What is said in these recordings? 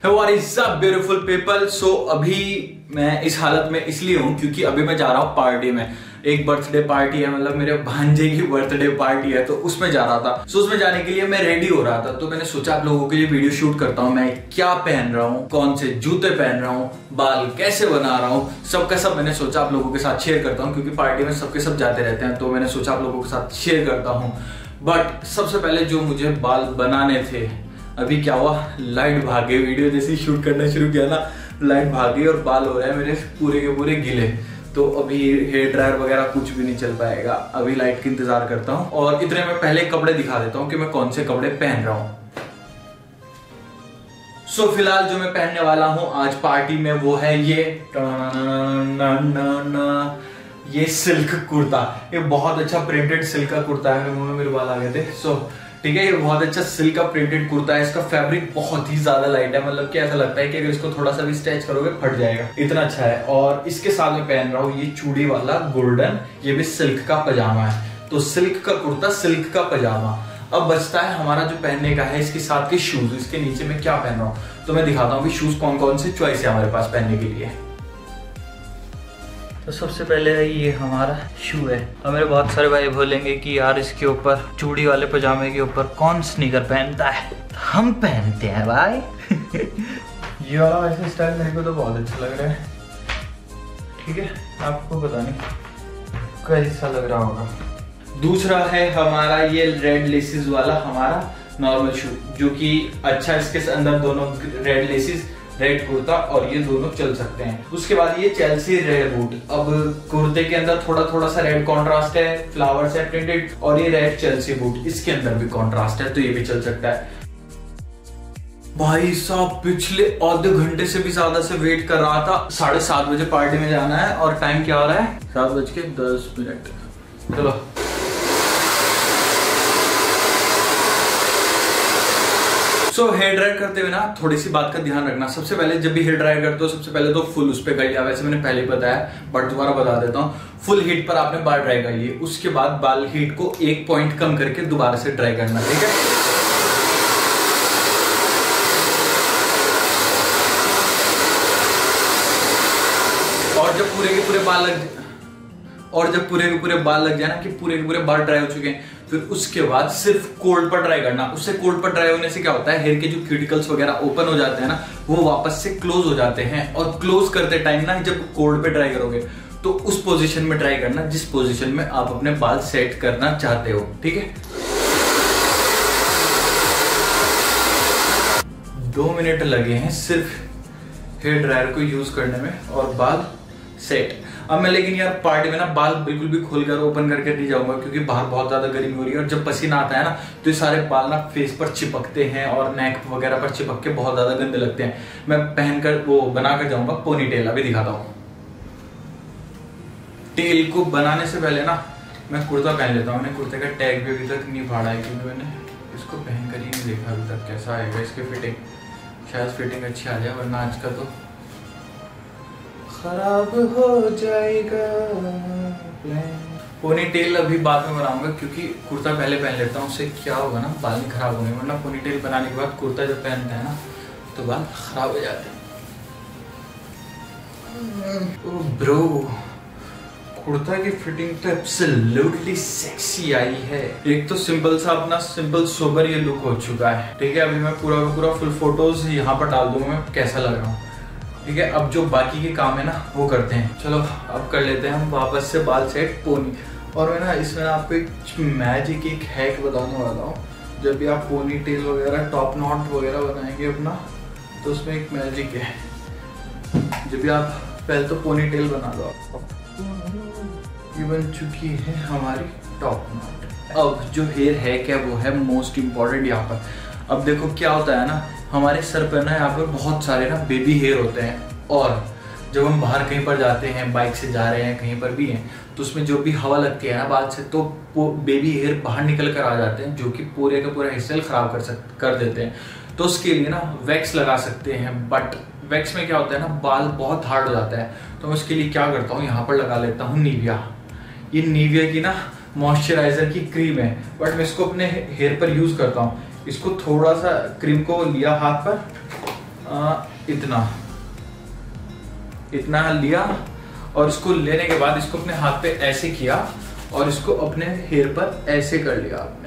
What is up beautiful people. So अभी मैं इस हालत में इसलिए हूँ क्योंकि अभी मैं जा रहा हूँ पार्टी में। एक बर्थडे पार्टी है, मतलब मेरे भांजे की बर्थडे पार्टी है, तो उसमें जा रहा था। सो उसमें जाने के लिए मैं रेडी हो रहा था, तो मैंने सोचा आप लोगों के लिए वीडियो शूट करता हूँ। मैं क्या पहन रहा हूँ, कौन से जूते पहन रहा हूँ, बाल कैसे बना रहा हूँ, सबका सब मैंने सोचा आप लोगों के साथ शेयर करता हूँ, क्योंकि पार्टी में सबके सब जाते रहते हैं, तो मैंने सोचा आप लोगों के साथ शेयर करता हूँ। बट सबसे पहले जो मुझे बाल बनाने थे, अभी क्या हुआ, लाइट भाग गई। वीडियो जैसे शूट करना शुरू किया ना, लाइट भाग गई और बाल हो रहे हैं मेरे पूरे के पूरे गीले। तो अभी हेयर ड्रायर वगैरह कुछ भी नहीं चल पाएगा, अभी लाइट का इंतजार करता हूँ। और इतने में पहले कपड़े दिखा देता हूँ कि मैं कौन से कपड़े पहन रहा हूँ। सो फिलहाल जो मैं पहनने वाला हूँ आज पार्टी में वो है ये सिल्क कुर्ता। ये बहुत अच्छा प्रिंटेड सिल्क का कुर्ता है। मुंह में मेरे बाल आ गए थे। सो ठीक है, ये बहुत अच्छा सिल्क का प्रिंटेड कुर्ता है। इसका फैब्रिक बहुत ही ज्यादा लाइट है, मतलब कि ऐसा लगता है कि अगर इसको थोड़ा सा भी स्ट्रेच करोगे फट जाएगा, इतना अच्छा है। और इसके साथ मैं पहन रहा हूँ ये चूड़ी वाला गोल्डन, ये भी सिल्क का पजामा है। तो सिल्क का कुर्ता, सिल्क का पजामा। अब बचता है हमारा जो पहनने का है इसके साथ के शूज। इसके नीचे मैं क्या पहन रहा हूँ तो मैं दिखाता हूँ कि शूज कौन कौन से चॉइस है हमारे पास पहनने के लिए। तो सबसे पहले ये हमारा शू है। और मेरे बहुत सारे भाई बोलेंगे कि यार इसके ऊपर चूड़ी वाले पजामे के ऊपर कौन स्नीकर पहनता है, हम पहनते हैं भाई। यार ऐसे स्टाइल मेरे को तो बहुत अच्छा लग रहा है। ठीक है, आपको पता नहीं कैसा लग रहा होगा। दूसरा है हमारा ये रेड लेसेस वाला हमारा नॉर्मल शू, जो कि अच्छा, इसके अंदर दोनों रेड लेसेस, रेड कुर्ता, और ये दोनों चल सकते हैं। उसके बाद ये चेल्सी रेड बूट। अब कुर्ते के अंदर थोड़ा थोड़ा सा रेड कॉन्ट्रास्ट है, फ्लावर्स है प्रिंटेड, और ये रेड चेल्सी बूट, इसके अंदर भी कॉन्ट्रास्ट है, तो ये भी चल सकता है। भाई साहब पिछले आधे घंटे से भी ज्यादा से वेट कर रहा था। 7:30 बजे पार्टी में जाना है और टाइम क्या हो रहा है, 7:10। चलो सो हेयर ड्रायर करते हुए ना थोड़ी सी बात का ध्यान रखना। सबसे पहले जब भी हेयर ड्रायर करते हो सबसे पहले तो फुल उस पर कर लिया, वैसे मैंने पहले बताया बट दोबारा बता देता हूँ। फुल हीट पर आपने बाल ड्राई कर लिए, उसके बाद बाल हीट को 1 पॉइंट कम करके दोबारा से ड्राई करना। ठीक है, और जब पूरे के पूरे बाल लग जाए ना कि पूरे के पूरे बाल ड्राई हो चुके हैं, फिर उसके बाद सिर्फ कोल्ड पर ड्राई करना। उससे कोल्ड पर ड्राई होने से क्या होता है, हेयर के जो क्यूटिकल्स वगैरह ओपन हो जाते हैं ना, वो वापस से क्लोज हो जाते हैं। और क्लोज करते टाइम ना जब कोल्ड पे ड्राई करोगे तो उस पोजीशन में ड्राई करना जिस पोजीशन में आप अपने बाल सेट करना चाहते हो। ठीक है, 2 मिनट लगे हैं सिर्फ हेयर ड्रायर को यूज करने में और बाल सेट। अब मैं लेकिन यार पार्टी में ना बाल बिल्कुल भी खोलकर ओपन करके नहीं जाऊंगा, क्योंकि बाहर बहुत ज्यादा गर्मी हो रही है और जब पसीना आता है ना तो ये सारे बाल ना फेस पर चिपकते हैं और नेक वगैरह पर चिपक के बहुत ज्यादा गंदे लगते हैं। मैं पहनकर वो बनाकर जाऊंगा पोनी टेल, अभी दिखाता हूँ। टेल को बनाने से पहले ना मैं कुर्ता पहन लेता हूँ। मैंने कुर्ते का टैग भी अभी तक नहीं फाड़ा है, क्योंकि मैंने इसको पहनकर ही नहीं देखा अभी तक कैसा आएगा इसकी फिटिंग। शायद फिटिंग अच्छी आ जाए, वरना आज का तो खराब हो जाएगा। पोनी टेल अभी बाद में बनाऊंगा, क्योंकि कुर्ता पहले पहन लेता हूँ। उससे क्या होगा ना, बाल नहीं खराब होंगे, वरना पोनी टेल बनाने के बाद कुर्ता जब पहनते हैं ना तो बाल खराब हो जाते हैं। ओह ब्रो, कुर्ता की फिटिंग तो एब्सोल्युटली सेक्सी आई है। एक तो सिंपल सा अपना सिंपल सोबर ये लुक हो चुका है। ठीक है, अभी मैं पूरा फुल फोटोज यहाँ पर डाल दूंगा मैं कैसा लग रहा हूँ। ठीक है, अब जो बाकी के काम है ना वो करते हैं। चलो अब कर लेते हैं हम वापस से बाल सेट पोनी। और मैं ना इसमें आपको एक मैजिक एक हैक बताने वाला हूँ। जब भी आप पोनी टेल वगैरह टॉप नॉट वगैरह बनाएंगे अपना, तो उसमें एक मैजिक है। जब भी आप पहले तो पोनी टेल बना लो, ये बन चुकी है हमारी टॉप नॉट। अब जो हेयर हैक है वो है मोस्ट इम्पॉर्टेंट यहाँ पर। अब देखो क्या होता है ना, हमारे सर पर ना यहाँ पर बहुत सारे ना बेबी हेयर होते हैं, और जब हम बाहर कहीं पर जाते हैं, बाइक से जा रहे हैं, कहीं पर भी हैं, तो उसमें जो भी हवा लगती है ना बाल से, तो वो बेबी हेयर बाहर निकल कर आ जाते हैं, जो कि पूरे का पूरा हेयर स्टाइल खराब कर देते हैं। तो उसके लिए ना वैक्स लगा सकते हैं, बट वैक्स में क्या होता है ना, बाल बहुत हार्ड हो जाता है। तो मैं उसके लिए क्या करता हूँ, यहाँ पर लगा लेता हूँ निविया। ये निविया की ना मॉइस्चराइजर की क्रीम है, बट मैं इसको अपने हेयर पर यूज करता हूँ। इसको थोड़ा सा क्रीम को लिया हाथ पर, इतना लिया और इसको लेने के बाद इसको अपने हाथ पे ऐसे किया और इसको अपने हेयर पर ऐसे कर लिया आपने।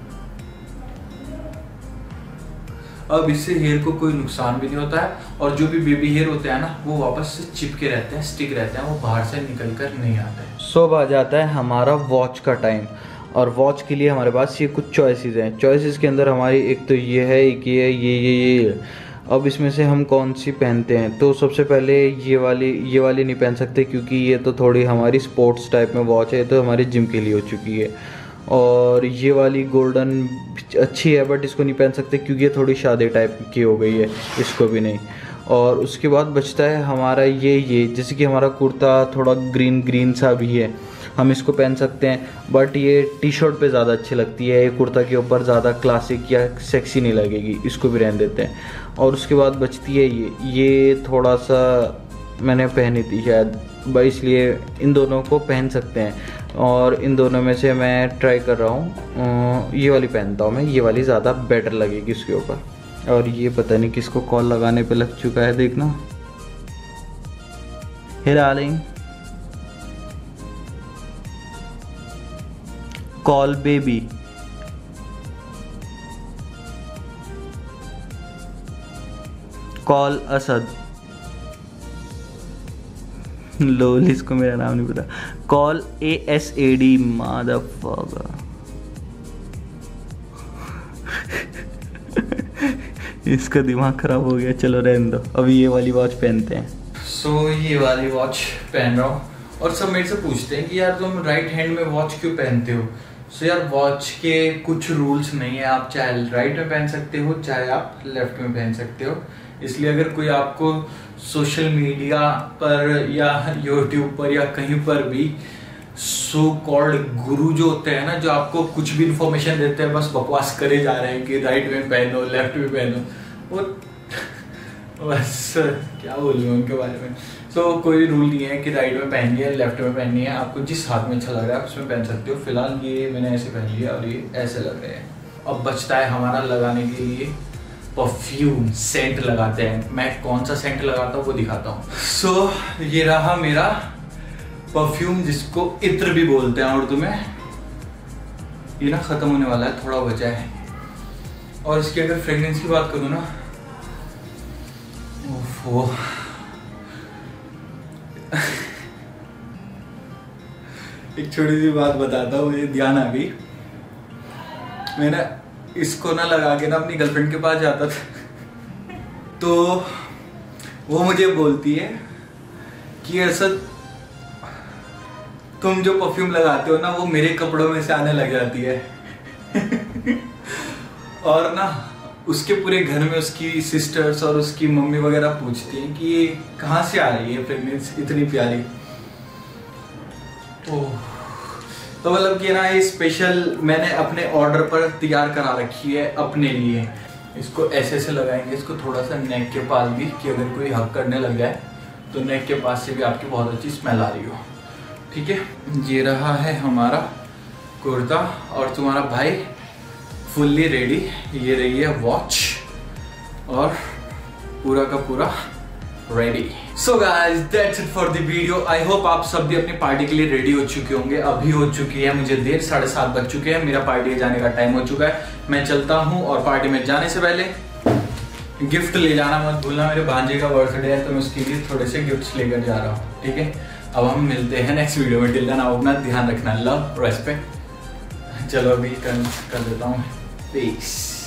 अब इससे हेयर को कोई नुकसान भी नहीं होता है और जो भी बेबी हेयर होते हैं ना वो वापस से चिपके रहते हैं, स्टिक रहते हैं, वो बाहर से निकल कर नहीं आते हैं। अब आ जाता है हमारा वॉच का टाइम और वॉच के लिए हमारे पास ये कुछ चॉइसेस हैं। चॉइसेस के अंदर हमारी एक तो ये है, एक ये है, ये। अब इसमें से हम कौन सी पहनते हैं? तो सबसे पहले ये वाली नहीं पहन सकते क्योंकि ये तो थोड़ी हमारी स्पोर्ट्स टाइप में वॉच है, तो हमारे जिम के लिए हो चुकी है। और ये वाली गोल्डन अच्छी है बट इसको नहीं पहन सकते क्योंकि ये थोड़ी शादी टाइप की हो गई है, इसको भी नहीं। और उसके बाद बचता है हमारा ये जैसे कि हमारा कुर्ता थोड़ा ग्रीन सा भी है, हम इसको पहन सकते हैं बट ये टी शर्ट पे ज़्यादा अच्छी लगती है, ये कुर्ता के ऊपर ज़्यादा क्लासिक या सेक्सी नहीं लगेगी, इसको भी रहने देते हैं। और उसके बाद बचती है ये थोड़ा सा मैंने पहनी थी शायद, इसलिए इन दोनों को पहन सकते हैं। और इन दोनों में से मैं ट्राई कर रहा हूँ, ये वाली पहनता हूँ मैं, ये वाली ज़्यादा बेटर लगेगी इसके ऊपर। और ये पता नहीं किसको कॉल लगाने पे लग चुका है, देखना। Hey darling, call baby. Call Asad. Lol, इसको मेरा नाम नहीं पता। Call ASAD motherfucker. इसका दिमाग खराब हो गया, चलो रहने दो। अभी ये वाली वॉच पहनते हैं। ये वाली वॉच पहन रहा हूँ और सब मेरे से पूछते हैं कि यार तुम राइट हैंड में वॉच क्यों पहनते हो? यार वॉच के कुछ रूल्स नहीं है, आप चाहे राइट में पहन सकते हो चाहे आप लेफ्ट में पहन सकते हो। इसलिए अगर कोई आपको सोशल मीडिया पर या यूट्यूब पर या कहीं पर भी सो कॉल्ड गुरु जो होते हैं ना, जो आपको कुछ भी इंफॉर्मेशन देते हैं, बस बकवास करे जा रहे हैं कि राइट में पहनो लेफ्ट में पहनो, वो बस क्या बोलूँ उनके बारे में। कोई रूल नहीं है कि राइट में पहननी है लेफ्ट में पहननी है, आपको जिस हाथ में अच्छा लग रहा है उसमें पहन सकते हो। फिलहाल ये मैंने ऐसे पहन लिया और ये ऐसे लग रहे हैं। अब बचता है हमारा लगाने के लिए परफ्यूम, सेंट लगाते हैं। मैं कौन सा सेंट लगाता हूँ वो दिखाता हूँ। ये रहा मेरा परफ्यूम जिसको इत्र भी बोलते हैं उर्दू में। ये ना खत्म होने वाला है, थोड़ा बचा है। और इसकी अगर फ्रेग्रेंस की बात करूँ ना, ओफो एक छोटी सी बात बताता हूँ, मुझे ध्यान आ गई। मैंने इसको ना लगा के ना अपनी गर्लफ्रेंड के पास जाता था तो वो मुझे बोलती है कि ऐसा तुम जो परफ्यूम लगाते हो ना वो मेरे कपड़ों में से आने लग जाती है। और ना उसके पूरे घर में उसकी सिस्टर्स और उसकी मम्मी वगैरह पूछती हैं कि ये कहाँ से आ रही है फ्रेग्रेंस इतनी प्यारी। तो मतलब कि ना ये स्पेशल मैंने अपने ऑर्डर पर तैयार करा रखी है अपने लिए। इसको ऐसे से लगाएंगे, इसको थोड़ा सा नेक के पास भी, कि अगर कोई हक करने लग जाए तो नेक के पास से भी आपकी बहुत अच्छी स्मेल आ रही हो। ठीक है, ये रहा है हमारा कुर्ता और तुम्हारा भाई फुल्ली रेडी। ये रही है वॉच और पूरा का पूरा ready. So guys that's it for the video. I hope आप सब भी अपनी पार्टी के लिए रेडी हो चुके होंगे। अभी हो चुकी है मुझे देर, 7:30 बज चुके हैं, मेरा पार्टी जाने का टाइम हो चुका है। मैं चलता हूँ और पार्टी में जाने से पहले गिफ्ट ले जाना मत भूलना। मेरे भांजे का बर्थडे है तो मैं उसके लिए थोड़े से गिफ्ट्स लेकर जा रहा हूँ। ठीक है, अब हम मिलते हैं नेक्स्ट वीडियो में। टिल देन आप अपना ध्यान रखना। Love, respect. चलो अभी कर देता हूँ। पीस।